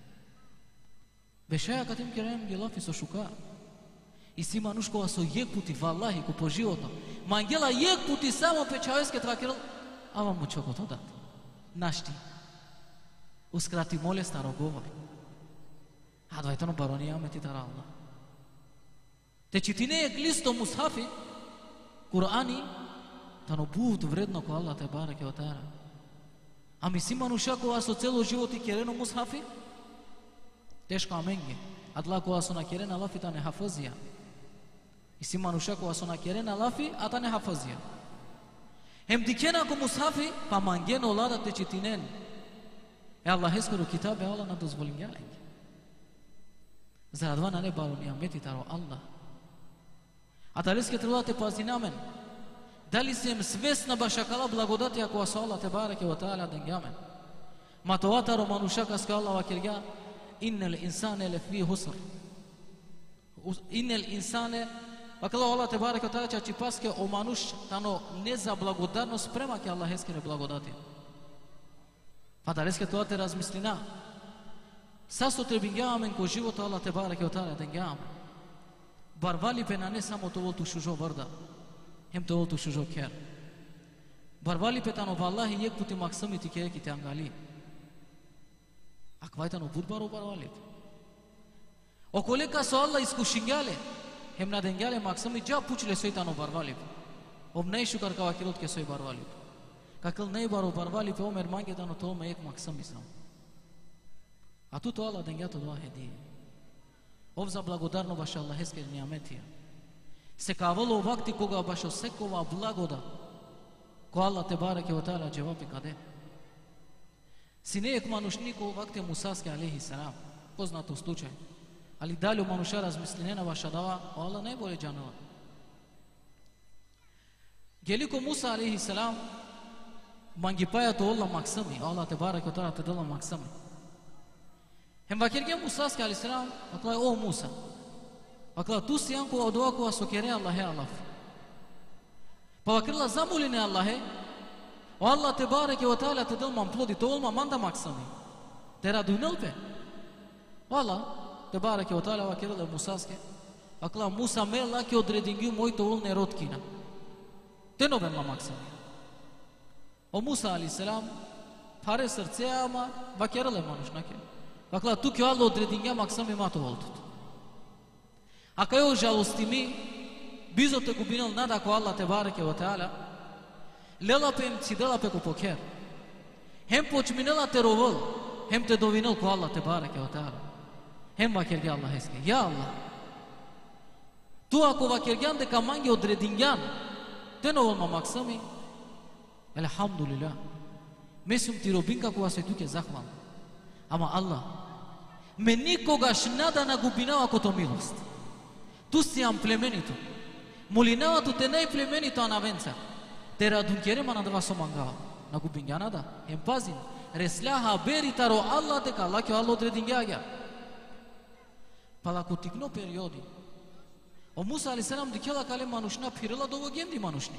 Бешаја катим керем гелафи со шукар. И си мануш кога со јек пути, валлахи, ко по живото. Мангела јек пути само печавеске твакерл, ава му чокото дат. Нашти. Ускрати моле старо говори. А двајтано барони амети тара Аллах. Те читине е листо мусхафи, Курани, тано бувд вредно ко Аллах те бареке ва таала. Ами си мануша кога со цело живот и керено мусхафи, тешко аменге. Адла кога со на керена лафи та не хафазија. И си мануша кога со на керена лафи, а та не хафазија. Хем дикена ко мусхафи, па мангено лада те читинен. Е Аллах ескоро китабе Аллах на дозволињалек. Зарадва на не барони амети таро Аллах. А дали ске треба те пази намен? Дали сем свесна башакала благодати ако со Аллах те бареке ва таала денгјамен? Ма тоа таро мануша каска Аллах ва кирга иннел инсане лефи хуср. Иннел инсане Акала Аллах те бареке ва таала чачи паске о мануш тано не за благодарност према ке Аллах ескере благодати. Па дали ске тоа те размислина? Састо требингјамен ко живото Аллах те бареке ва таала денгјамен. Барвали пе на не само тоа ту шужо врда, хем тоа ту шужо кер. Барвали пе тано валлахи јек пути максами ти ке ки те ангали. А квајтано будбаро барвали пе. Околека со Аллах искушингјале, хем на денгјале максами джа пучиле сој тано барвали пе. Ом најшу каркава кирот ке сој барвали пе. Какъл најбаро барвали пе омер манге тано тоа ме јек максами сам. А туто Аллах денгјато два хедие. Овза благодарно баше Аллах ескер нијаметија. Се кавало вакти кога баше секова благода, ко Аллах те бареке ва таала џевапи каде. Синејек манушнико вакте Мусаске алейхи салам, познато случај. Али дали мануша размисленена баша дава, Аллах најболе џанува. Гелико Муса алейхи салам, мангипајато Аллах максами, Аллах те бареке ва таала те дала максами. Хем вакерге Мусаске алейхи салам, аклай о Муса. Аклай ту си јанко од овакова со кере Аллахе Аллах. Па вакерла замолине Аллахе, о Аллах те бареке ва таала те дал ман плоди, то олма манда максами. Те радујнел пе. Аллах те бареке ва таала вакерла Мусаске. Аклай Муса ме лаке одредингју мојто олне роткина. Те новен ма максами. О Муса алейхи салам, паре срце ама вакерла манушнаке. Акла тук е Аллах одредиња максами мато волтот. А кај о жалости ми, бизо те губинал нада ко Аллах те бареке ва таала, лела пе им цидела пе ко покер. Хем почминела те ровол, хем те довинал ко Аллах те бареке ва таала. Хем вакерге Аллах еске. Ја Аллах, ту ако вакергјан дека манге одредињан, те новол ма максами, елхамдулилlah, месум ти робинка кога се туке захвал. Ама Аллах, ме никогаш нада на губинава кото милост. Ту си ам племенито. Молинавато те најплеменито анавенца. Те радункерема на два сомангава. На губингјанада, ем пазин, ресляха бери таро Аллах дека Аллах ке Аллах одредињаѓа. Пала котикно периоди. О Муса алейхи салам дикела кале манушна пирела дово генди манушни.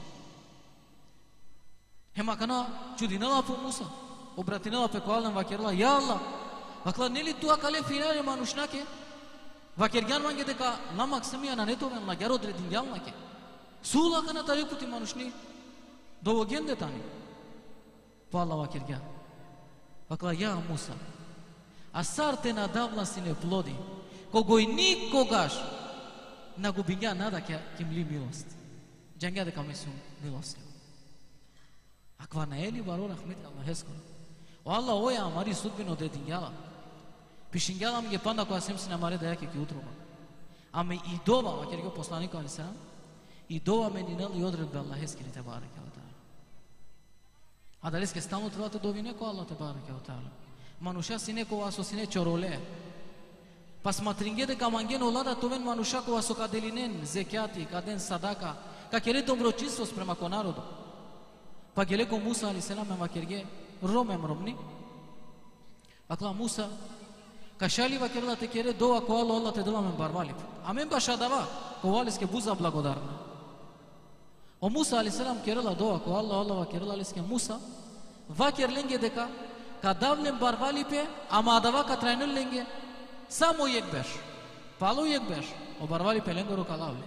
Хема кана чудинала по Муса. Обратинала пе ко Аллах вакерла, ја Аллах, вакла нели туа кале финаре манушнаке, вакергјан манге дека ламак самија на нетовен лагер одредињалнаке. Сулака на тари пути манушни, дово генде тани. По Аллах вакергјан. Вакла, ја Муса, а сарте на давла си не плоди, когој никогаш на губиња нада ке кимли милост. Джангја дека ме сум милостив. Аква на ели баро рахмети Аллах ескор. O Allah oja amari sudbino dedinjala. Пишингјалам ги панда која сем си намаре да јаке ки утроба. Аме и дова, вакер го посланико али сам, и дова мени нели одредбе Аллах ескери те бареке ва таала. А дали ске стално треба да дови неко Аллах те бареке ва таала. Мануша си неко асо си не чороле. Pas matringe de kamangen olada toven manusha ko aso kadelinen zekiati kaden sadaka ka kere dobročinstvo prema ko narodu. Pa gele ko Musa alayhis salam me makerge romem romni. Akla Musa ka shali va kerla te kere doa ko Allah Allah te dova men barvalip. Amen baša dava ko valiske buza blagodarna. O Musa alayhis salam kerla doa ko Allah Allah va kerla aliske Musa va kerlenge deka ka davlen barvalipe ama dava ka trajnul lenge samo yek besh. Palo yek besh o barvalipe lenge ro kalavle.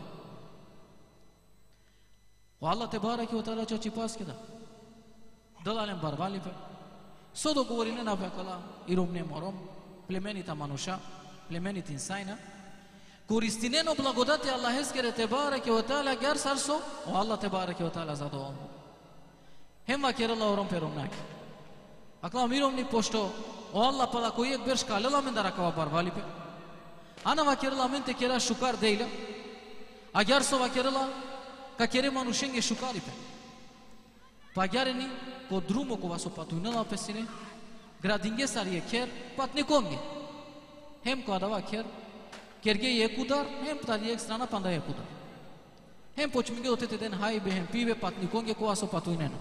O Allah te bareke o taala čači paske da dalalem barvalipe so dogovorine na bekala i romne morom plemenita manusha plemenit insajna koristineno blagodati Allaheskere te bareke o taala gar sarso o Allah te bareke o taala zadovoljno. Hema kerala orom peromnak. Akla mirovni pošto o Allah pala koji ek berš kalela men darakava barvalipe. Ana va kerala men te kera shukar deila. Agar so va kerala ka kere manushenge shukaripe. Pa gareni ko drumo ko vaso patuinala pesine gradinge sariye ker patnikonge. Hem ko adava ker kerge yekudar hem tari ek strana panda yekudar. Hem počminge otete den haibe hem pive patnikonge ko vaso patuineno.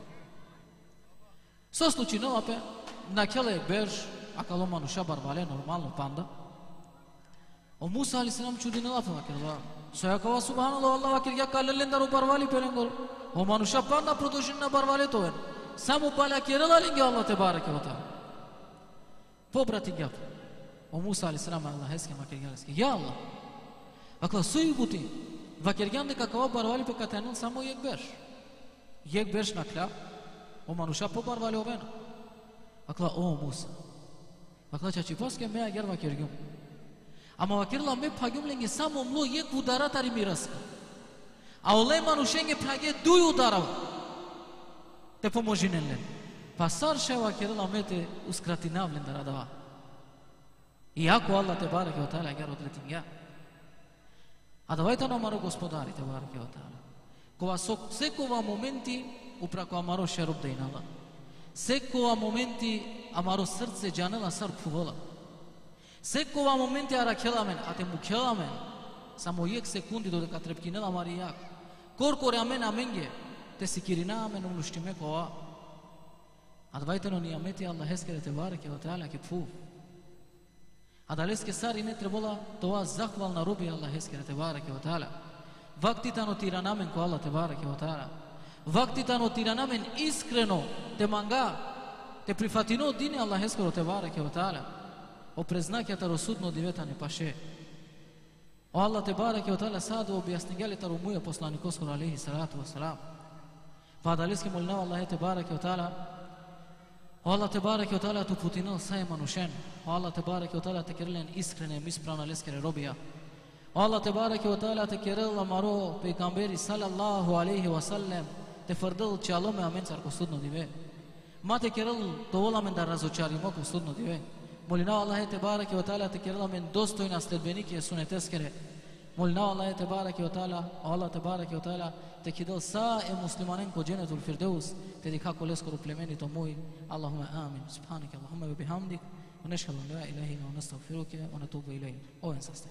Со случайно опе на келе берж акало мануша барвале нормално панда. О Муса алейхис салам чудина лафа керла. Соякава субханаллах Аллах кирга каллен дару барвали перенгор. О мануша панда продолжин на барвале тоен. Само паля керла ленге Allah te bareke ve taala. Pobrati gap. O Musa aleyhis salam Allah eske makirgaleske. Ya Allah. Akla suyu guti. Vakirgande kakava barvali pe katanun samo yek berš. Yek berš nakla. O manusha po barvali ovena. Akla o Musa. Akla čači paske me agar vakirgum. Ama vakirla me pagum lenge samo mlo yek udara tari miraska. A ole manushenge page duj udara. Te pomojinen len. Pasar še vakirla me te uskratinavlen daradava. Iako Allah te bareke ve taala agar odretinga. A давайте на маро господари те барeke ve taala. Kova sok sekova momenti uprako amaro šerup dejnala. Sekova momenti amaro srce džanela sar puvala. Sekova momenti arakela men, ate mukela men. Samo yek sekundi do deka trepkinela marijak. Korkore amen amenge, te sikirina amen unuštime kova. A давайте no nijameti Allah eskere te bareke ve taala ke pfu. A daleske sari ne trebala toa zahvalna robi Allah eskere te bareke ve taala. Vakti tano tiranamen ko Allah te bareke ve taala. Vakti tano tiranamen iskreno te manga te prifatino dine Allah eskero te bareke ve taala. O preznakja taro sudno divetane paše. O Allah te bareke ve taala sad objasnili taro muja poslanikos alejhi salatu vesselam. Pa daleske molna Allah te bareke ve taala. O Allah te bareke ve taala tu putinal sai manushen. O Allah te bareke ve taala te kirlen iskrene misprana leskere robija. O Allah te bareke ve taala te kirella maro pejgamberi sallallahu alejhi ve sellem te fardel çalome amen car ko sudno dive. Ma te kirel dovola men da razočarimo ko sudno dive. Molina Allah te bareke ve taala te kirella men dostojna sledbenike suneteskere. Molina Allah te bareke ve taala, Allah te bareke ve taala te kidel sa e muslimanen ko jannatul firdaus te dikha ko leskoro plemenito moj. Allahumma amin. Subhanaka Allahumma wa bihamdik wa nashhadu an la ilaha illa anta nastaghfiruka wa natubu ilayk. O ensaste.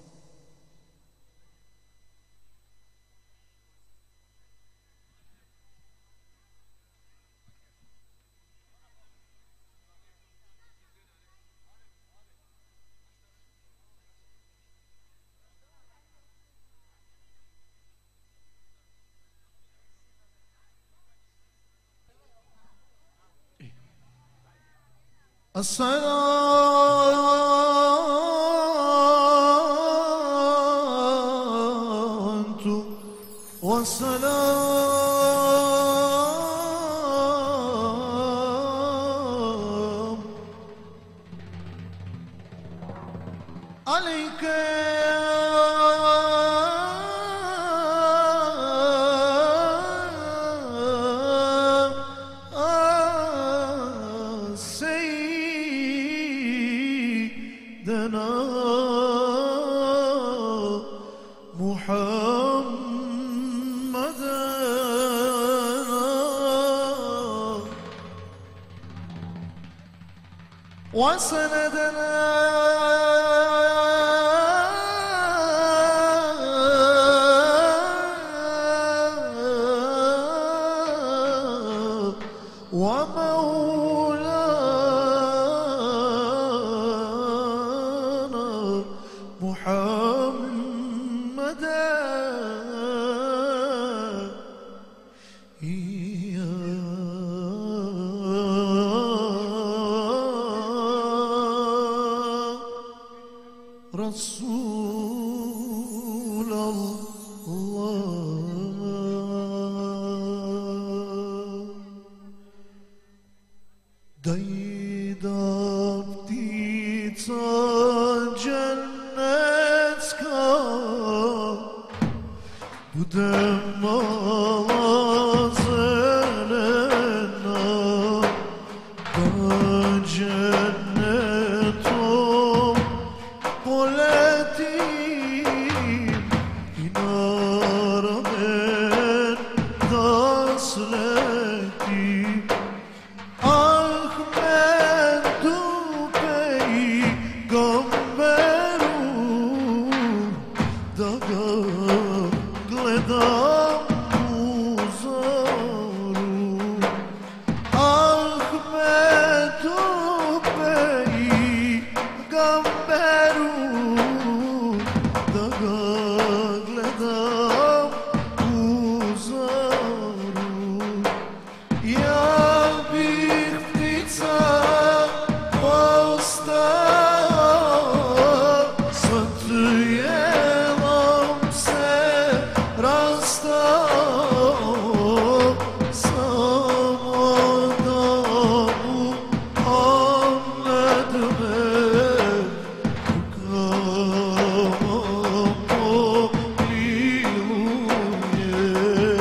الصلاة والسلام عليك وسندنا ومولانا محمدا يا رسول الله Dajda ptica džennetska bude mala zelena, da džennetom poletim i na ramen da sletim. Da ga gledam u zoru, Ahmedu pejgamberu, da ga gledam u zoru. Ja bih ptica postao, sad jelom se rastao, samo da Muhammed me rukama pomiluje.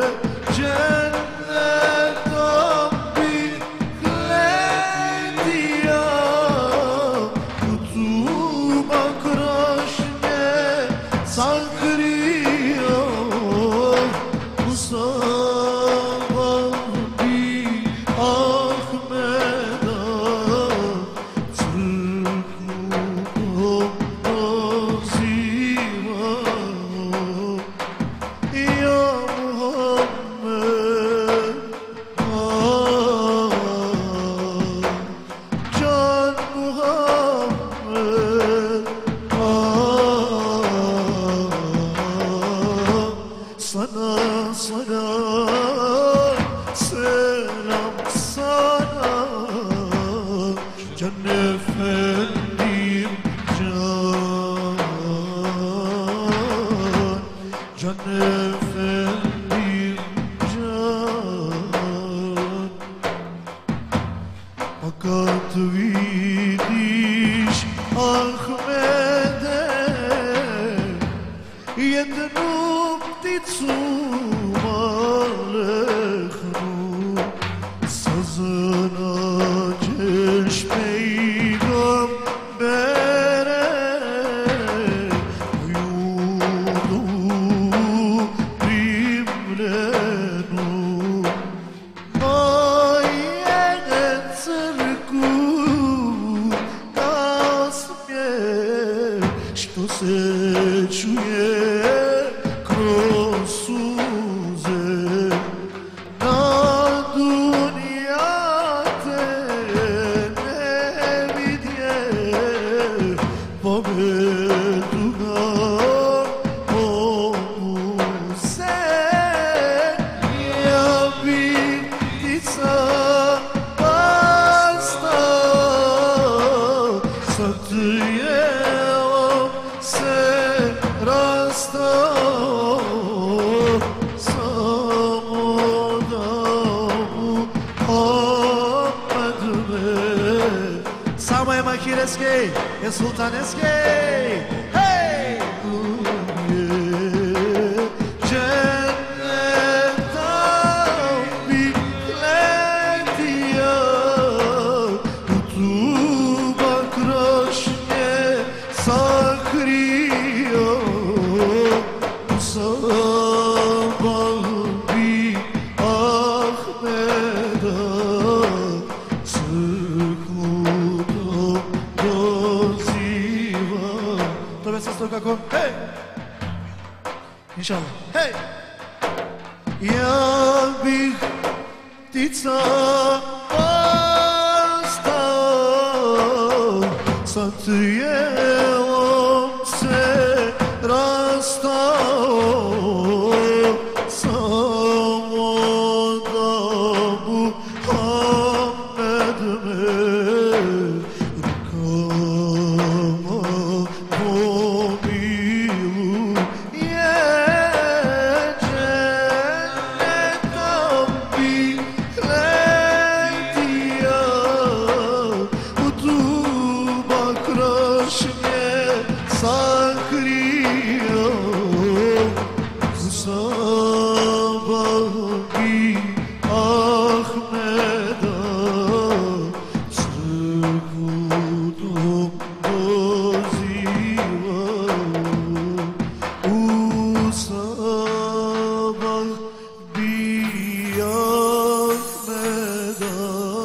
Džennetom bih letija, kutuba krošnje sakrio, Musabah bi Ahmeda crkvu pozivao. Ja Muhammed, Can Muhammed, sana sana selam sana, Can efendim can, Can efendim can. Fakat vidiš Ahmede jednu pticu malehnu, saznaćeš pejgambere judu primljenu. Moje crku nasmije, što se čuje kroz suze. Na dunja te ne vidje, pobedu nam mogu se. Ja bih ptica pastao, sad jelom se rastao, samo da Muhammed me. Samo je mahireski, je sultaneski, hej! Džennetom bih letija, kutuba krošnje sakrio, Musabah bi Ahmeda crkvu doziva. To već sasto kako, hej! Inšallah, hej! Ja bih ptica يوم سرستاو سامودابو حمد مركاما قوميو يا جنة ربي ليتيا وطوبك رشمي ساكريا Sabahgi Ahmeda Sıkudum doziva Usabah bi Ahmeda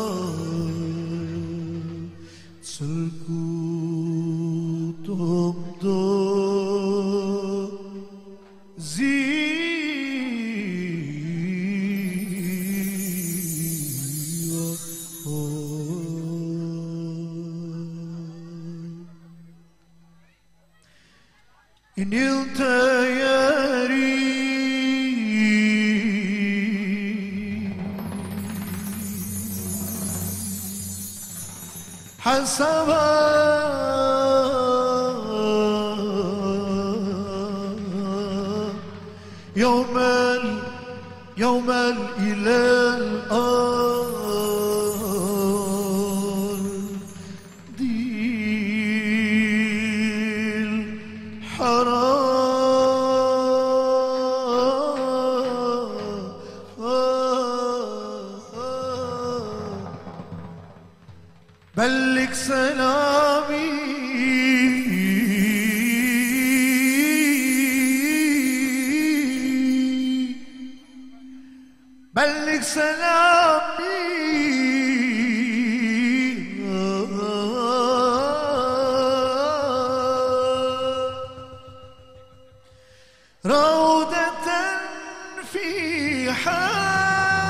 Sıkudum doziva إن التياري حسبا يوم ال يوم الإله بلغ سلامي بلغ سلامي روضة في حال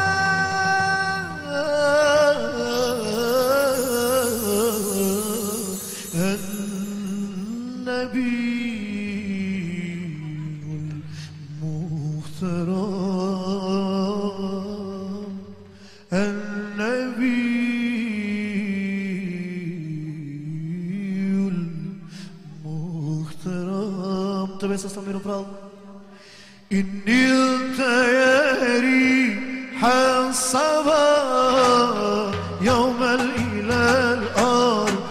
بس استمروا فرال إني التياري حصبا يوم الإله الأرض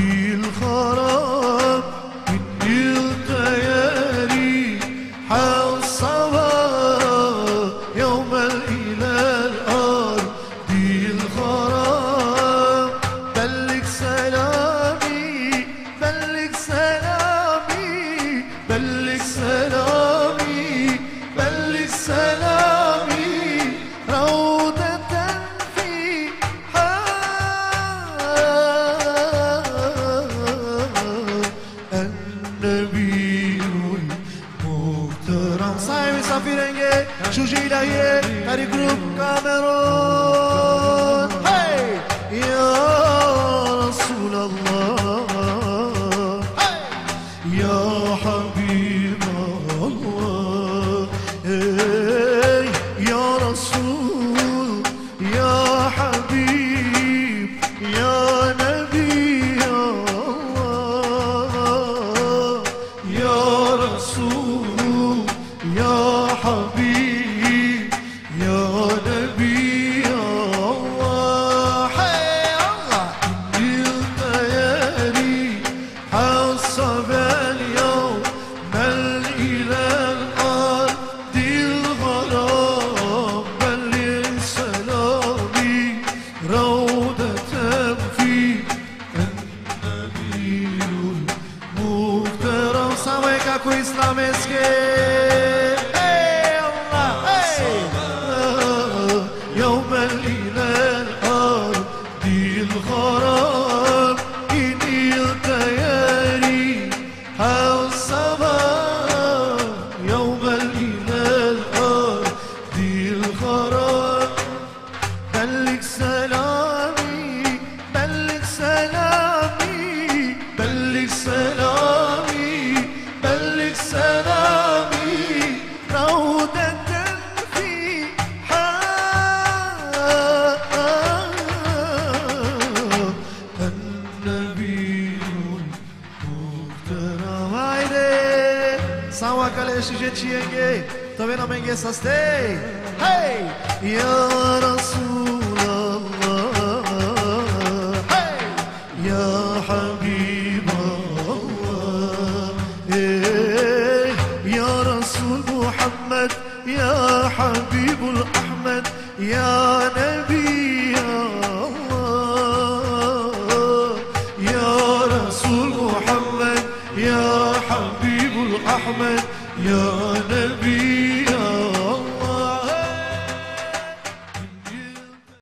الخراب إني التياري حصبا يوم الإله الأرض الخراب بلغ سلامي بلغ سلامي بلغ سلامي بلغ سلامي روضة في حال النبي المحترم صاحب سفيرنجي شوشي إلهي كاري جروب كاميرون هاي يا رسول الله يا حبيب الله يا رسول يا حبيب يا نبي الله يا رسول يا حبيب يا نبي الله حي الله إني التياري حصب اليوم بل إلى الأرض الغرام بل سلامي روضة في النبي المحترم سامعك أكو إسلامسكي يوم الإله الأرض الغرام إني التياري حصبا يوم الإله الأرض الغرام بلغ سلامي بلغ سلامي بلغ جيتشينجي طبينا من جسستي هاي يا رسول الله هاي يا حبيب الله إيه يا رسول محمد يا حبيب الأحمد يا نبي الله يا رسول محمد يا حبيب الأحمد يا نبي